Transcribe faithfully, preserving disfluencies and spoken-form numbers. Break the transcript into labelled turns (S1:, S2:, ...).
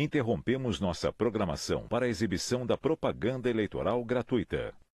S1: interrompemos nossa programação para a exibição da propaganda eleitoral gratuita.